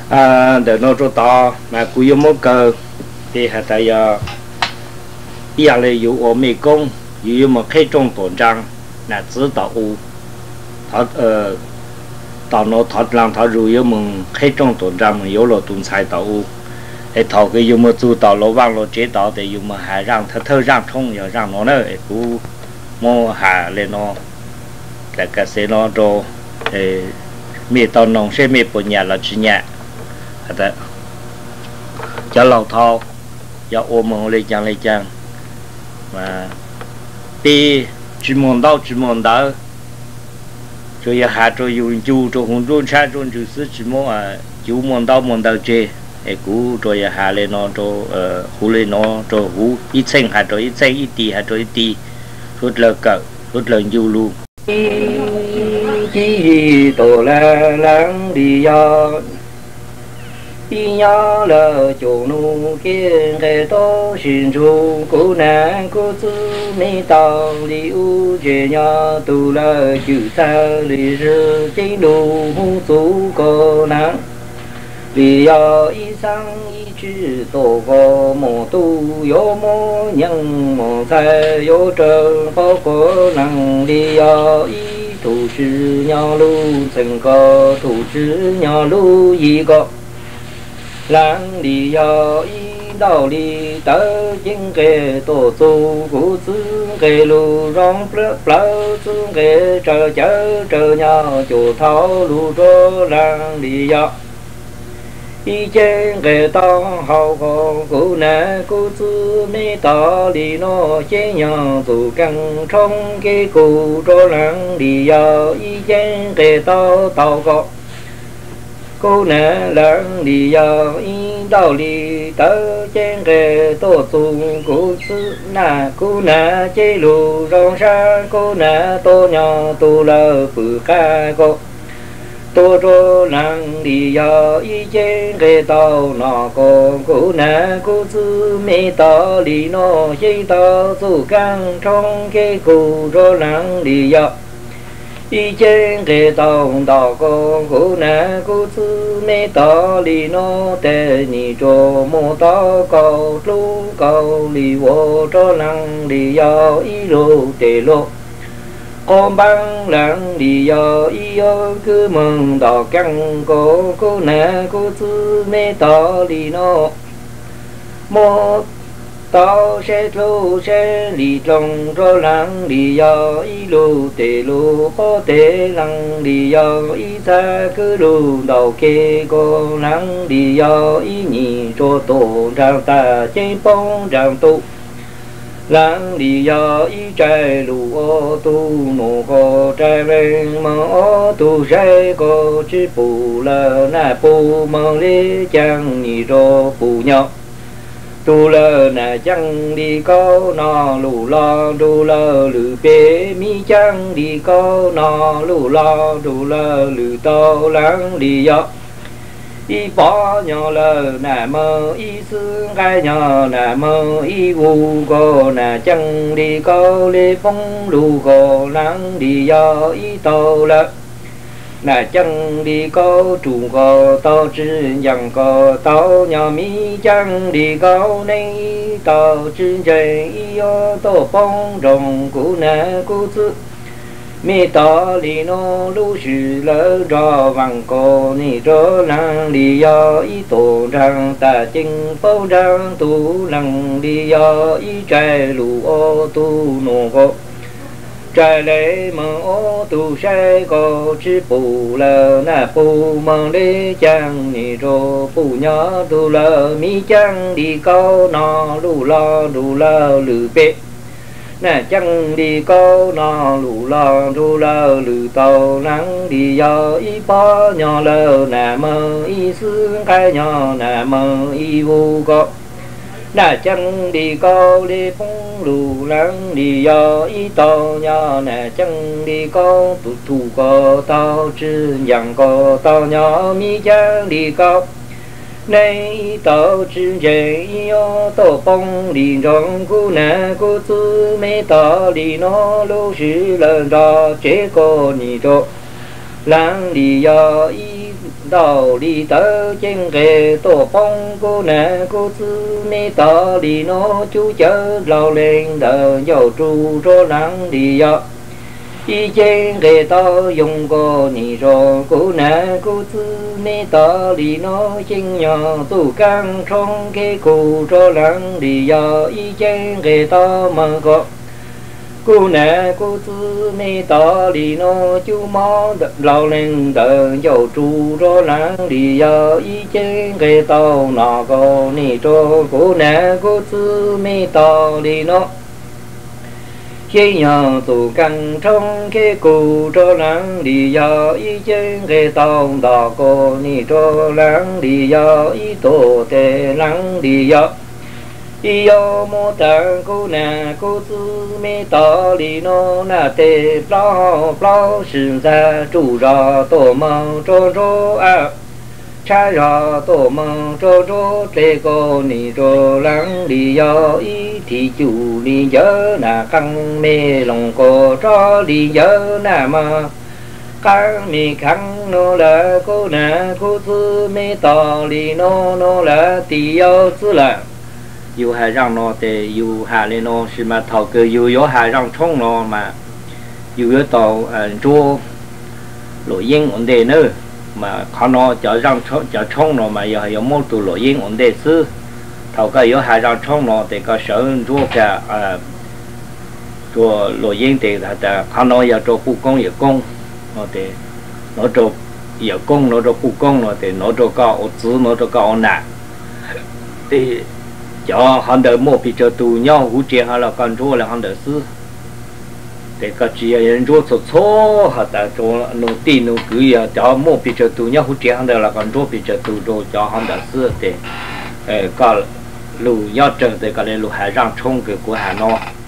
để nó cho to mà cú yêu một cờ thì hạt tại bây giờ là yêu ở Mỹ công yêu một cái trong tổ trang là chỉ tạo u thật tạo nó thật làm thật rồi yêu mình cái trong tổ trang mình yêu là tuần sai tạo u để thầu cái yêu một chú tạo lỗ vang lỗ chế tạo để yêu mà hà răng thơ răng thông giờ răng nó nữa cú mua hà lên nó cái xe nó cho mì tàu nông sẽ mì bột nhà là chỉ nhà thế cho lẩu thau cho ôm mông lấy chăng mà đi chỉ mong đau cho nhà hạ cho dùng chú cho hùng trôn cha trôn chú sư chỉ mong chú mong đau chê cú cho nhà hạ lên nó cho hú lên nó cho hú ít xanh hạ cho ít xanh ít tì rút lờ cỡ rút lờ du luôn chỉ tổ la láng đi nhớ là chỗ nu kia cái to xin chú cô nè cô tư mi tao đi u về nhà tu la chữ ta đi rơ chế đồ hung tú cô nè vì y sang y chữ tổ có mồ tu yo mồ nhân mồ thay yo trơ có năng đi y thủ chữ nhỏ lu từng có thủ chữ nhỏ lu gì có lang đi y đạo đi tới chính cái tổ tu của xứ cái lu rong plơ xứ cái chờ nhỏ chỗ tháo lu cho lang đi y trên cái tao hậu có cụ nè cụ xứ mi tao đi nó chế nhỏ tụ căng trong cái cụ cho lang đi y trên cái tao có cô nè lang đi y đạo đi tới trên cái tổ tung của xứ nà cô nè chế lù rong xa cô nè tô nhỏ tu lơ bự ca cô tô cho lang đi y trên cái tàu nọ cô nè cô xứ mi tao đi nó chế tao tu căng trong cái cụ cho lang đi y trên cái tàu đỏ cô nè cô xứ mê tao đi nó tê nhị cho mô tao cầu đi vô cho năng đi y lô tê lô con băng lặng đi y cứ mừng đỏ căng cô nè cô xứ mê tao đi nó mô tao sẽ đi trong cho lăng đi y lô tê lô có tê lăng đi y xa cứ lô đầu kê cô lăng đi y nhị cho tổ rằng ta chế bóng rằng tu lăng đi y trái lù ô tu nô có trái lên mà ô tu sẽ có chứ bù là nà bù mà lê chẳng nhị cho bù nhau tu lơ nà chẳng đi câu nọ lù lo tu lơ lử bê mi chẳng đi câu nọ lù lo tu lơ lử tao lắng đi y bỏ nhỏ lơ nà mơ y xương gai nhỏ nà mơ y vu cô nà chẳng đi câu lê phong lù cô lắng đi y tao lơ nà chẳng đi có chủ có tao chứ chẳng có tao nhỏ mi chẳng đi có nên tao chứ chạy yo tao phong rồng của nà của sư mi tao đi nó lưu sử lỡ cho vàng cô ni cho năng đi yo y tổ rằng ta chính bao rằng tu năng đi yo y trái lù ô tu nô cô trái lệ mà ô tu sẽ có chứ bù lờ nà bù mà lê chẳng nì rô bù nhỏ tu lờ mi chẳng đi câu nọ lù lo lử bê nà chẳng đi câu nọ lù lo lử tàu nắng đi y bó nhỏ lờ nà mơ y xương cái nhỏ nà mơ y vô có nà chẳng đi câu đi phong lù lắng đi y tao nhỏ nà chẳng đi câu tụ thủ có tao chứ chẳng có tao nhỏ mi chẳng đi câu nay tao chứ dễ tao phong đi trong khu nà cô tư mê tao đi nó lô sử lần đó chế cô nhị trô lắng đi y đạo lý tớ trên ghế tổ bông cô nè cô tư mê tớ lý nó chú chớ lao lên đờ dầu tru cho nắng đi dọ y trên ghế tớ dùng cô nì rồi cô nè cô tư mê tớ lý nó trên nhỏ tù căng trong cái cụ cho nắng đi dọ y trên ghế tớ mà có cô nè cô tư mê tỏ đi nó chú mó lao lên đờ dầu tru rô nắng đi giờ y trên ghê tàu nọ cô nì trô cô nè cô tư mê tỏ đi nó khi nhờ tù căng trong cái cụ rô nắng đi giờ y trên ghê tàu đỏ cô nì trô nắng đi giờ y tổ tê nắng đi giờ yêu mô tạng cô nà cô tư mê tỏ lý nô nà tê plau plau sừng ra chủ rò tổ mong trô trô à cha rò tổ mong trô trô tê cô nì trô lắng đi do ý thì chủ đi nhớ nà căng mê lòng cô cho đi nhớ nà mà căng mê căng nô là cô nà cô tư mê tỏ lý nô là tì yêu tư là yêu hai răng nó thì yêu hai lên nó thì mà thầu cứ yêu hai răng冲nó mà yêu tàu chua lội yên ổn định nữa mà khó nó cho răng cho冲nó mà giờ có một tụ lội yên ổn định xứ thầu cái yêu hai răng冲nó thì có sở chua cả chua lội yên thì là khó nó giờ cho phụ công giờ công nó thì nó cho giờ công nó cho phụ công nó thì nó cho cao chữ nó cho cao nặng thì cho hắn đỡ một bị cho tù nhau hú chia hay là con chua là hắn đỡ sư để cái chuyện nhân chua số số hoặc là cho nô tin nô cứ cho một bị cho tù nhau hú chia hắn đỡ là con chua bị cho tù rồi cho hắn đỡ sư để có lù nhau trở để cái lù hải răng冲cái của Hà Nội